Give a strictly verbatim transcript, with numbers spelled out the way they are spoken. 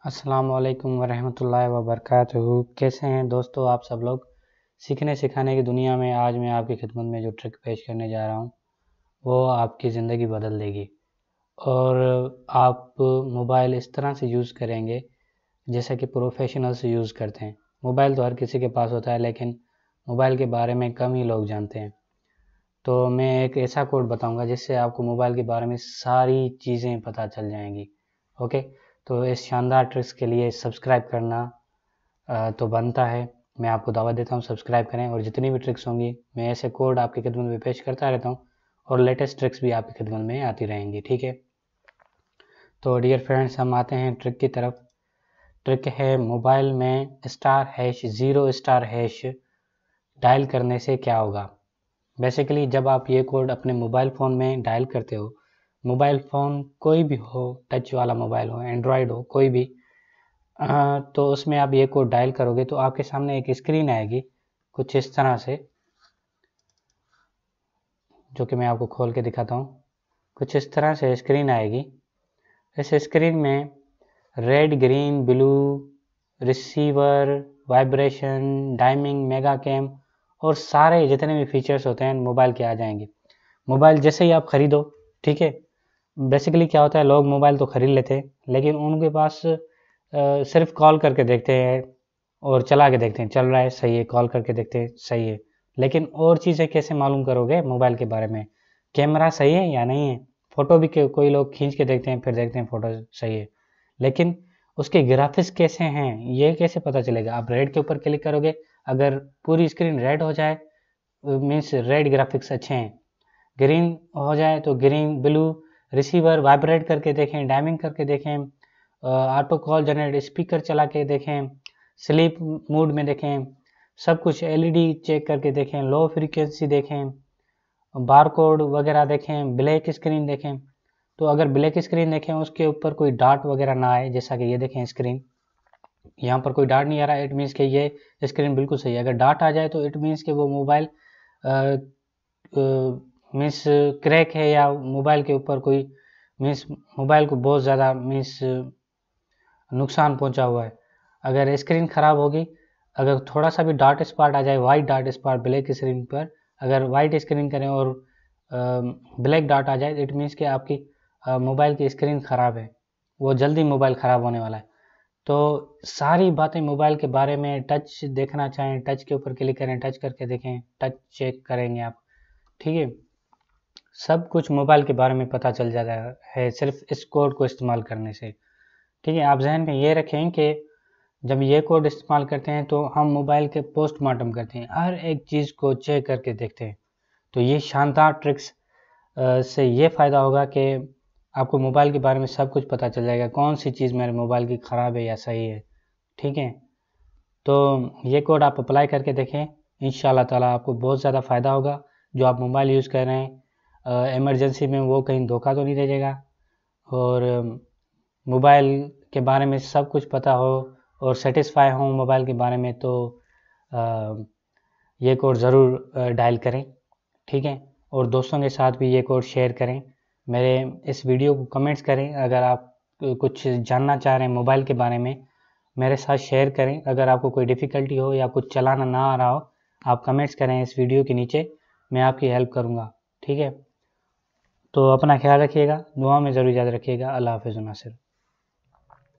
अस्सलाम वालेकुम वरहमतुल्लाहि वबरकातुहू। कैसे हैं दोस्तों आप सब लोग। सीखने सिखाने की दुनिया में आज मैं आपकी खिदमत में जो ट्रिक पेश करने जा रहा हूँ वो आपकी ज़िंदगी बदल देगी। और आप मोबाइल इस तरह से यूज़ करेंगे जैसा कि प्रोफेशनल्स यूज़ करते हैं। मोबाइल तो हर किसी के पास होता है, लेकिन मोबाइल के बारे में कम ही लोग जानते हैं। तो मैं एक ऐसा कोड बताऊंगा जिससे आपको मोबाइल के बारे में सारी चीज़ें पता चल जाएंगी। ओके, तो इस शानदार ट्रिक्स के लिए सब्सक्राइब करना तो बनता है। मैं आपको दावत देता हूँ सब्सक्राइब करें, और जितनी भी ट्रिक्स होंगी मैं ऐसे कोड आपकी खिदमत में पेश करता रहता हूँ और लेटेस्ट ट्रिक्स भी आपकी खिदमत में आती रहेंगी। ठीक है, तो डियर फ्रेंड्स हम आते हैं ट्रिक की तरफ। ट्रिक है मोबाइल में star hash zero star hash dial करने से क्या होगा। बेसिकली जब आप ये कोड अपने मोबाइल फ़ोन में डायल करते हो, मोबाइल फ़ोन कोई भी हो, टच वाला मोबाइल हो, एंड्रॉयड हो, कोई भी, आ, तो उसमें आप ये कोड डायल करोगे तो आपके सामने एक स्क्रीन आएगी कुछ इस तरह से, जो कि मैं आपको खोल के दिखाता हूँ। कुछ इस तरह से स्क्रीन आएगी। इस स्क्रीन में red, green, blue, receiver, vibration, timing, mega cam और सारे जितने भी फीचर्स होते हैं मोबाइल के आ जाएंगे। मोबाइल जैसे ही आप ख़रीदो, ठीक है, बेसिकली क्या होता है, लोग मोबाइल तो ख़रीद लेते हैं लेकिन उनके पास आ, सिर्फ कॉल करके देखते हैं और चला के देखते हैं, चल रहा है सही है, कॉल करके देखते हैं सही है, लेकिन और चीज़ें कैसे मालूम करोगे मोबाइल के बारे में। कैमरा सही है या नहीं है, फ़ोटो भी कोई लोग खींच के देखते हैं फिर देखते हैं फ़ोटो सही है, लेकिन उसके ग्राफिक्स कैसे हैं ये कैसे पता चलेगा। आप रेड के ऊपर क्लिक करोगे, अगर पूरी स्क्रीन रेड हो जाए मीन्स रेड ग्राफिक्स अच्छे हैं, ग्रीन हो जाए तो ग्रीन, ब्लू, रिसीवर वाइब्रेट करके देखें, डायमिंग करके देखें, ऑटो कॉल जनरेट स्पीकर चला के देखें, स्लीप मोड में देखें, सब कुछ एलईडी चेक करके देखें, लो फ्रीक्वेंसी देखें, बारकोड वगैरह देखें, ब्लैक स्क्रीन देखें। तो अगर ब्लैक स्क्रीन देखें उसके ऊपर कोई डार्ट वगैरह ना आए, जैसा कि ये देखें स्क्रीन, यहाँ पर कोई डार्ट नहीं आ रहा है, इट मीन्स कि ये स्क्रीन बिल्कुल सही है। अगर डार्ट आ जाए तो इट मीन्स कि वो मोबाइल मीन्स क्रैक है या मोबाइल के ऊपर कोई मीन्स मोबाइल को बहुत ज़्यादा मीन्स नुकसान पहुंचा हुआ है। अगर स्क्रीन ख़राब होगी, अगर थोड़ा सा भी डार्ट स्पॉट आ जाए, white dart spot black screen पर, अगर वाइट स्क्रीन करें और ब्लैक डार्ट आ जाए, इट मीन्स कि आपकी मोबाइल की स्क्रीन ख़राब है, वो जल्दी मोबाइल ख़राब होने वाला है। तो सारी बातें मोबाइल के बारे में, टच देखना चाहें टच के ऊपर क्लिक करें, टच करके देखें, टच चेक करेंगे आप, ठीक है, सब कुछ मोबाइल के बारे में पता चल जाता है सिर्फ इस कोड को इस्तेमाल करने से। ठीक है, आप जहन में ये रखें कि जब ये कोड इस्तेमाल करते हैं तो हम मोबाइल के पोस्टमार्टम करते हैं, हर एक चीज़ को चेक करके देखते हैं। तो ये शानदार ट्रिक्स से ये फ़ायदा होगा कि आपको मोबाइल के बारे में सब कुछ पता चल जाएगा, कौन सी चीज़ मेरे मोबाइल की ख़राब है या सही है। ठीक है, तो ये कोड आप अप्लाई करके देखें, इंशाल्लाह ताला आपको बहुत ज़्यादा फ़ायदा होगा। जो आप मोबाइल यूज़ कर रहे हैं इमरजेंसी में वो कहीं धोखा तो नहीं दे देगा, और मोबाइल के बारे में सब कुछ पता हो और सेटिस्फाई हो मोबाइल के बारे में, तो आ, ये कोड ज़रूर डायल करें। ठीक है, और दोस्तों के साथ भी ये कोड शेयर करें। मेरे इस वीडियो को कमेंट्स करें, अगर आप कुछ जानना चाह रहे हैं मोबाइल के बारे में मेरे साथ शेयर करें। अगर आपको कोई डिफ़िकल्टी हो या कुछ चलाना ना आ रहा हो, आप कमेंट्स करें इस वीडियो के नीचे, मैं आपकी हेल्प करूँगा। ठीक है, तो अपना ख्याल रखिएगा, दुआ में ज़रूर याद रखिएगा। अल्लाह हाफ़िज़ नासिर।